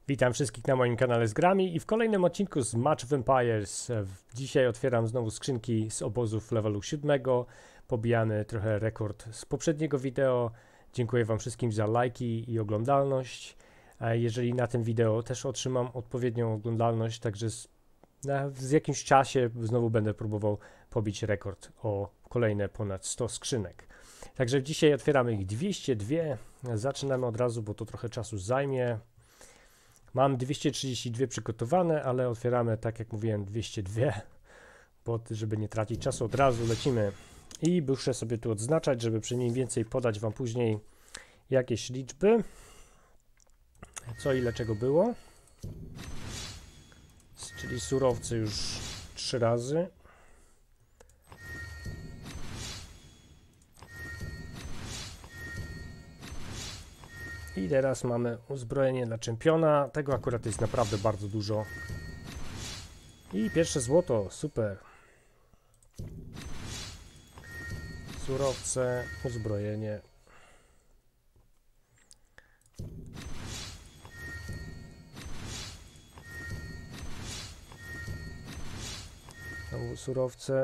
Witam wszystkich na moim kanale z grami i w kolejnym odcinku z Match of Empires. Dzisiaj otwieram znowu skrzynki z obozów levelu 7. Pobijamy trochę rekord z poprzedniego wideo. Dziękuję wam wszystkim za lajki i oglądalność. Jeżeli na tym wideo też otrzymam odpowiednią oglądalność, także z jakimś czasie znowu będę próbował pobić rekord o kolejne ponad 100 skrzynek. Także dzisiaj otwieramy ich 202. Zaczynamy od razu, bo to trochę czasu zajmie. Mam 232 przygotowane, ale otwieramy, tak jak mówiłem, 202, bo żeby nie tracić czasu, od razu lecimy. I muszę sobie tu odznaczać, żeby przy mniej więcej podać wam później jakieś liczby. Co ile czego było. Czyli surowce już 3 razy. I teraz mamy uzbrojenie dla czempiona. Tego akurat jest naprawdę bardzo dużo. I pierwsze złoto, super. Surowce, uzbrojenie. Znowu surowce.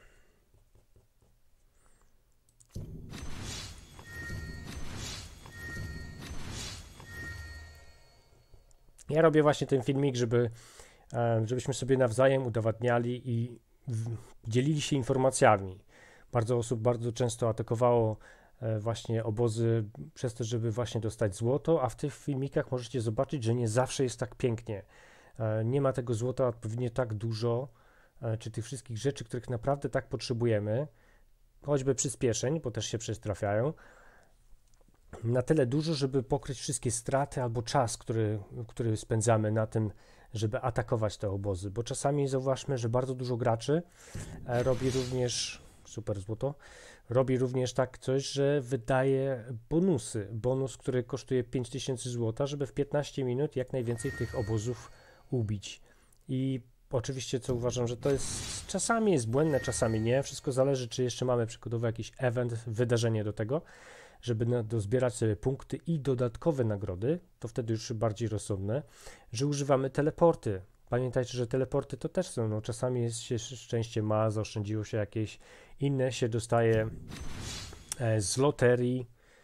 Ja robię właśnie ten filmik, żebyśmy sobie nawzajem udowadniali i dzielili się informacjami. Bardzo często atakowało właśnie obozy przez to, żeby właśnie dostać złoto, a w tych filmikach możecie zobaczyć, że nie zawsze jest tak pięknie. Nie ma tego złota odpowiednio tak dużo, czy tych wszystkich rzeczy, których naprawdę tak potrzebujemy, choćby przyspieszeń, bo też się przytrafiają, na tyle dużo, żeby pokryć wszystkie straty albo czas, który spędzamy na tym, żeby atakować te obozy, bo czasami zauważmy, że bardzo dużo graczy robi również, super złoto, robi również tak coś, że wydaje bonusy. Bonus, który kosztuje 5000 złota, żeby w 15 minut jak najwięcej tych obozów ubić. I oczywiście, co uważam, że to jest, czasami jest błędne, czasami nie. Wszystko zależy, czy jeszcze mamy przykładowo jakiś event, wydarzenie do tego, żeby dozbierać sobie punkty i dodatkowe nagrody, to wtedy już bardziej rozsądne, że używamy teleporty. Pamiętajcie, że teleporty to też są, no czasami się szczęście ma, zaoszczędziło się jakieś inne, się dostaje z loterii,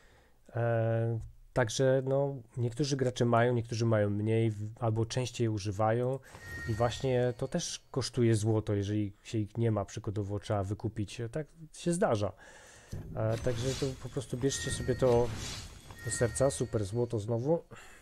także no niektórzy gracze mają, niektórzy mają mniej albo częściej używają i właśnie to też kosztuje złoto, jeżeli się ich nie ma, przykładowo trzeba wykupić, tak się zdarza. Także to po prostu bierzcie sobie to do serca, super złoto znowu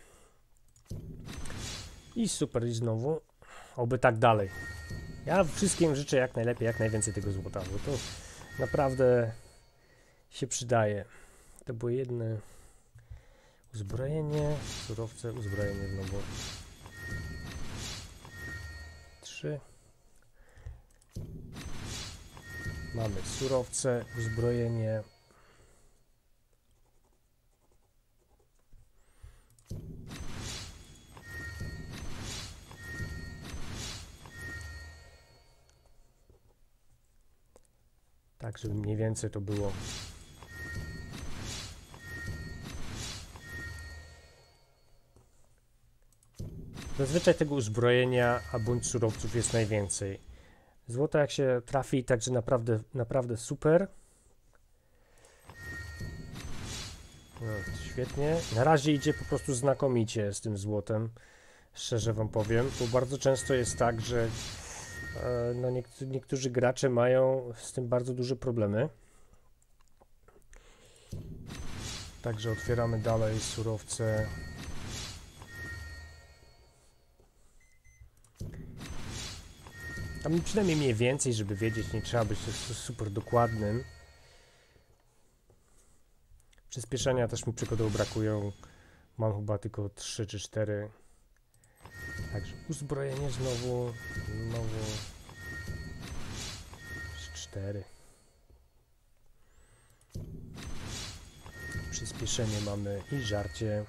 i super i znowu, oby tak dalej. Ja wszystkim życzę jak najlepiej, jak najwięcej tego złota, bo to naprawdę się przydaje. To było jedno uzbrojenie, surowce, uzbrojenie znowu 3. Mamy surowce, uzbrojenie. Tak, żeby mniej więcej to było. Zazwyczaj tego uzbrojenia, a bądź surowców jest najwięcej. Złota jak się trafi, także naprawdę super. No, świetnie. Na razie idzie po prostu znakomicie z tym złotem. Szczerze wam powiem, bo bardzo często jest tak, że no niektórzy gracze mają z tym bardzo duże problemy. Także otwieramy dalej surowce. Tam przynajmniej mniej więcej, żeby wiedzieć, nie trzeba być super dokładnym. Przyspieszenia też mi przykładowo brakują. Mam chyba tylko 3 czy 4. Także uzbrojenie znowu 4. Przyspieszenie mamy i żarcie.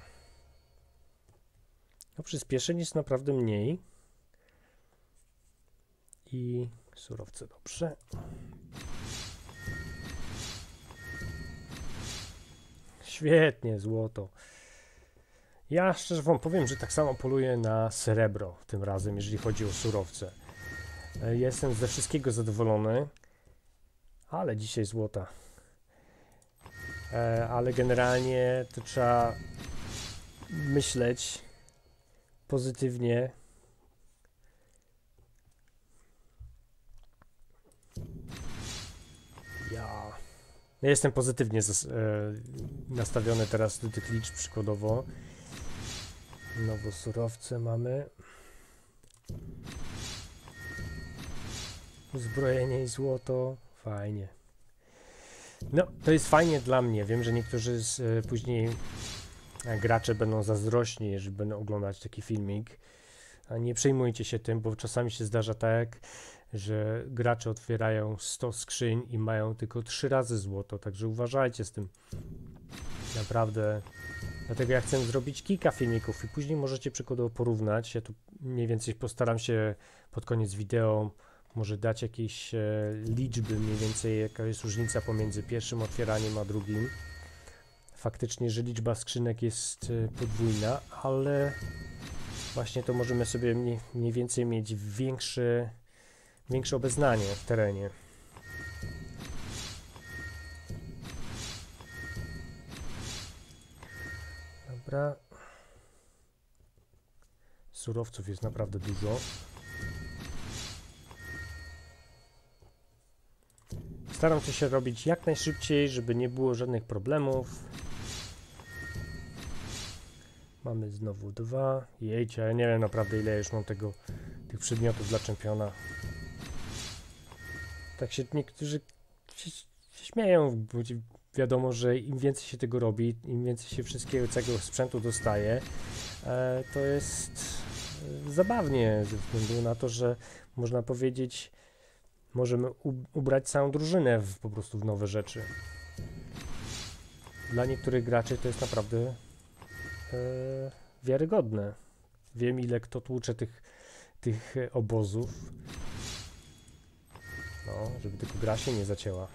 No przyspieszeń jest naprawdę mniej. I surowce dobrze. Świetnie, złoto. Ja szczerze wam powiem, że tak samo poluję na srebro tym razem, jeżeli chodzi o surowce. Jestem ze wszystkiego zadowolony, ale dzisiaj złota. Ale generalnie to trzeba myśleć pozytywnie. Ja jestem pozytywnie nastawiony teraz do tych liczb przykładowo. Nowo surowce mamy. Uzbrojenie i złoto. Fajnie. No, to jest fajnie dla mnie. Wiem, że niektórzy później gracze będą zazdrośni, jeżeli będą oglądać taki filmik. A nie przejmujcie się tym, bo czasami się zdarza tak, że gracze otwierają 100 skrzyń i mają tylko 3 razy złoto, także uważajcie z tym. Naprawdę. Dlatego ja chcę zrobić kilka filmików i później możecie przykładowo porównać. Ja tu mniej więcej postaram się pod koniec wideo może dać jakieś liczby, mniej więcej jaka jest różnica pomiędzy pierwszym otwieraniem a drugim. Faktycznie, że liczba skrzynek jest podwójna, ale właśnie to możemy sobie mniej więcej mieć większe obeznanie w terenie. Dobra. Surowców jest naprawdę dużo. Staram się robić jak najszybciej, żeby nie było żadnych problemów. Mamy znowu 2. Jejcie, ja nie wiem naprawdę ile już mam tych przedmiotów dla czempiona. Tak się niektórzy się śmieją, bo wiadomo, że im więcej się tego robi, im więcej się wszystkiego, całego sprzętu dostaje, to jest zabawnie, ze względu na to, że można powiedzieć, możemy ubrać całą drużynę po prostu w nowe rzeczy. Dla niektórych graczy to jest naprawdę wiarygodne. Wiem, ile kto tłucze tych obozów. No, żeby tylko gra się nie zacięła.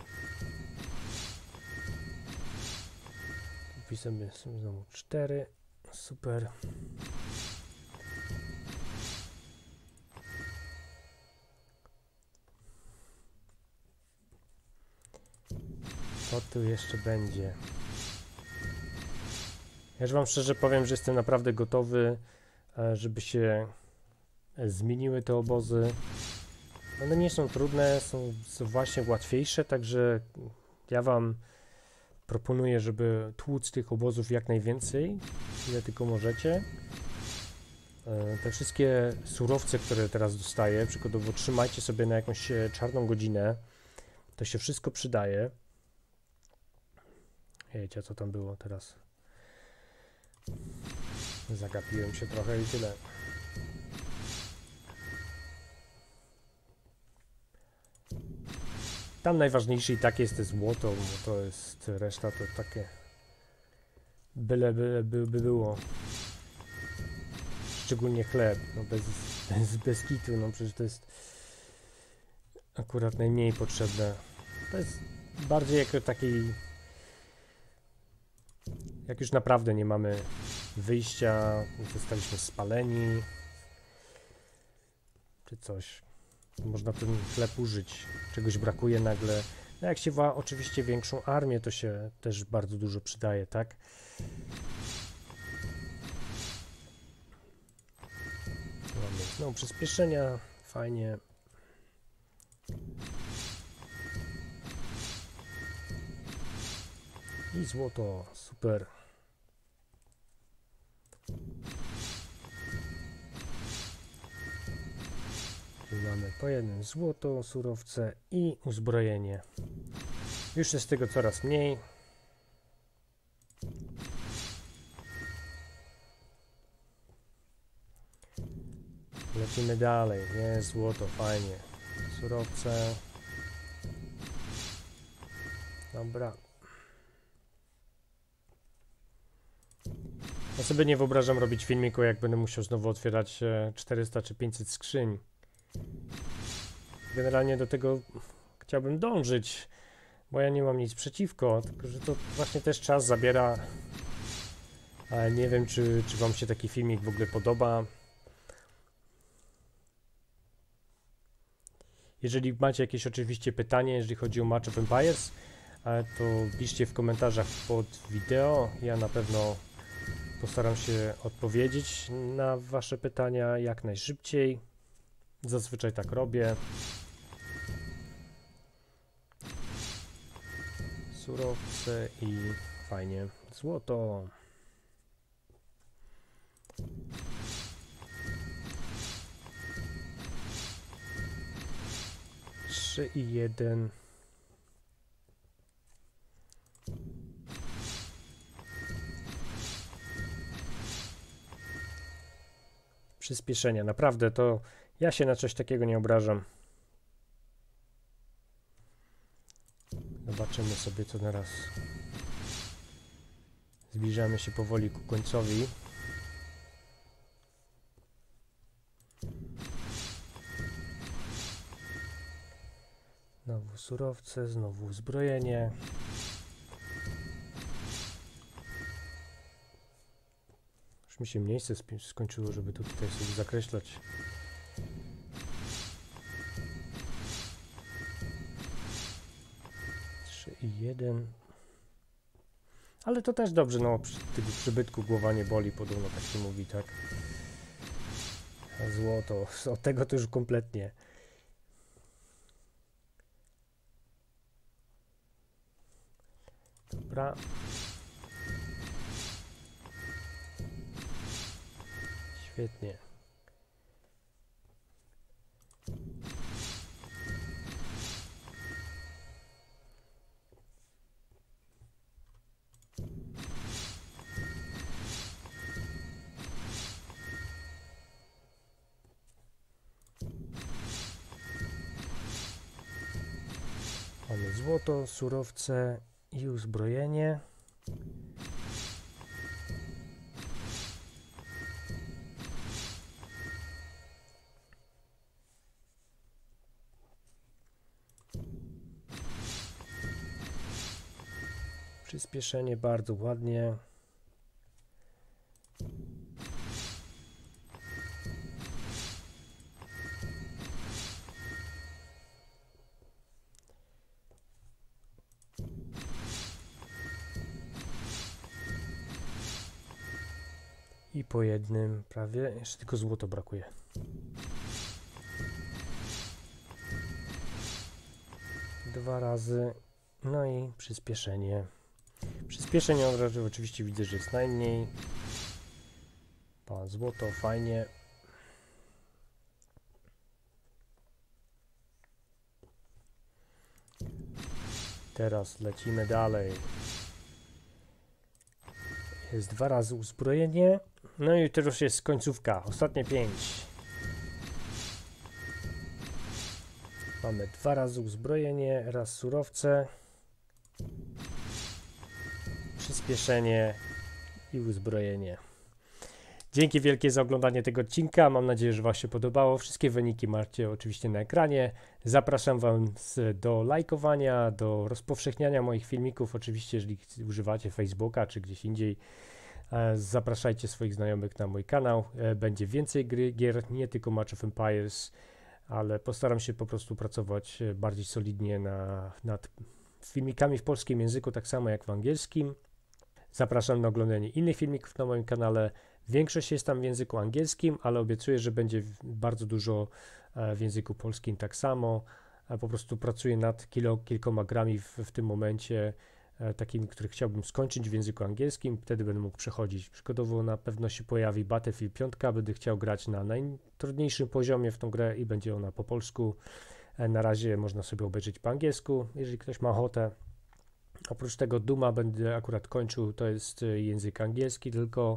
Wpisujemy znowu 4. Super. Co tu jeszcze będzie? Ja wam szczerze powiem, że jestem naprawdę gotowy, żeby się zmieniły te obozy. One nie są trudne, są właśnie łatwiejsze, także ja wam proponuję, żeby tłuc tych obozów jak najwięcej, ile tylko możecie. Te wszystkie surowce, które teraz dostaję, przykładowo trzymajcie sobie na jakąś czarną godzinę, to się wszystko przydaje. Wiecie, co tam było teraz? Zagapiłem się trochę i tyle. Tam najważniejsze i tak jest to złoto, bo to jest reszta to takie byle było. Szczególnie chleb, no bez kitu, no przecież to jest akurat najmniej potrzebne. To jest bardziej jako taki, jak już naprawdę nie mamy wyjścia, zostaliśmy spaleni, czy coś. Można ten chleb użyć, czegoś brakuje nagle. No jak się ma oczywiście większą armię, to się też bardzo dużo przydaje, tak? Mamy znowu przyspieszenia, fajnie. I złoto, super. Mamy po jednym złoto, surowce i uzbrojenie. Już jest tego coraz mniej. Lecimy dalej. Jest złoto, fajnie. Surowce. Dobra. Ja sobie nie wyobrażam robić filmiku, jak będę musiał znowu otwierać 400 czy 500 skrzyń. Generalnie do tego chciałbym dążyć, bo ja nie mam nic przeciwko, tylko że to właśnie też czas zabiera Ale nie wiem, czy wam się taki filmik w ogóle podoba. Jeżeli macie jakieś oczywiście pytanie, jeżeli chodzi o Match of Empires, to piszcie w komentarzach pod wideo. Ja na pewno postaram się odpowiedzieć na wasze pytania jak najszybciej. Zazwyczaj tak robię. Surowce i fajnie. Złoto. 3 i 1. Przyspieszenia. Naprawdę to ja się na coś takiego nie obrażam. Zobaczymy sobie to teraz. Zbliżamy się powoli ku końcowi. Znowu surowce, znowu uzbrojenie. Już mi się miejsce skończyło, żeby to tutaj sobie zakreślać. I 1. Ale to też dobrze, no przy tego przybytku głowa nie boli, podobno tak się mówi, tak? A złoto, od tego to już kompletnie. Dobra. Świetnie. Mamy złoto, surowce i uzbrojenie. Przyspieszenie bardzo ładnie. I po jednym prawie, jeszcze tylko złoto brakuje. Dwa razy, no i przyspieszenie. Przyspieszenie od razu oczywiście widzę, że jest najmniej. Złoto, fajnie. Teraz lecimy dalej. Jest dwa razy uzbrojenie. No i teraz jest końcówka. Ostatnie 5. Mamy dwa razy uzbrojenie, raz surowce. Przyspieszenie i uzbrojenie. Dzięki wielkie za oglądanie tego odcinka. Mam nadzieję, że wam się podobało. Wszystkie wyniki macie oczywiście na ekranie. Zapraszam was do lajkowania, do rozpowszechniania moich filmików. Oczywiście, jeżeli używacie Facebooka czy gdzieś indziej, zapraszajcie swoich znajomych na mój kanał. Będzie więcej gier, nie tylko Match of Empires, ale postaram się po prostu pracować bardziej solidnie nad filmikami w polskim języku, tak samo jak w angielskim. Zapraszam na oglądanie innych filmików na moim kanale. Większość jest tam w języku angielskim, ale obiecuję, że będzie bardzo dużo w języku polskim tak samo. Po prostu pracuję nad kilkoma grami w tym momencie, takimi, które chciałbym skończyć w języku angielskim. Wtedy będę mógł przechodzić. Przykładowo na pewno się pojawi Battlefield 5, będę chciał grać na najtrudniejszym poziomie w tą grę i będzie ona po polsku. Na razie można sobie obejrzeć po angielsku, jeżeli ktoś ma ochotę. Oprócz tego Duma będę akurat kończył, to jest język angielski tylko.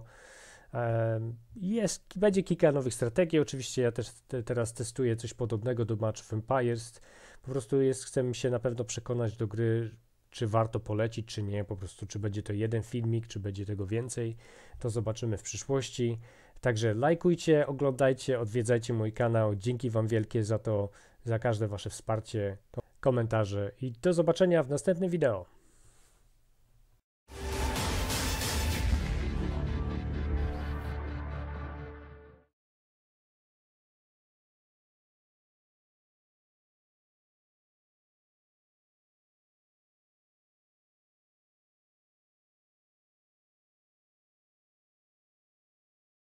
Będzie kilka nowych strategii, oczywiście ja też teraz testuję coś podobnego do Match of Empires. Po prostu chcę się na pewno przekonać do gry, czy warto polecić, czy nie, po prostu czy będzie to jeden filmik, czy będzie tego więcej, to zobaczymy w przyszłości. Także lajkujcie, oglądajcie, odwiedzajcie mój kanał, dzięki wam wielkie za to, za każde wasze wsparcie, komentarze i do zobaczenia w następnym wideo.